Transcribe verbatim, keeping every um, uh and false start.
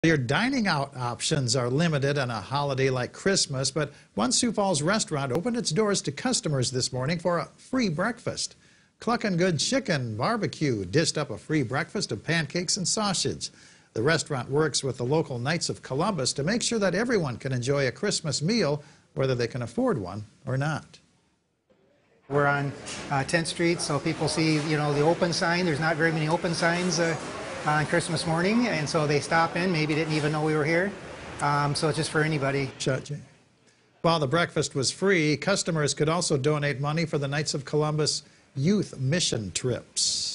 Your dining out options are limited on a holiday like Christmas, but one Sioux Falls restaurant opened its doors to customers this morning for a free breakfast. Cluckin Good Chicken Barbecue dished up a free breakfast of pancakes and sausage. The restaurant works with the local Knights of Columbus to make sure that everyone can enjoy a Christmas meal, whether they can afford one or not. We're on uh, tenth street, so people see, you know, the open sign. There's not very many open signs uh, on Christmas morning, and so they stop in, maybe didn't even know we were here. Um, so it's just for anybody. Shut you. While the breakfast was free, customers could also donate money for the Knights of Columbus youth mission trips.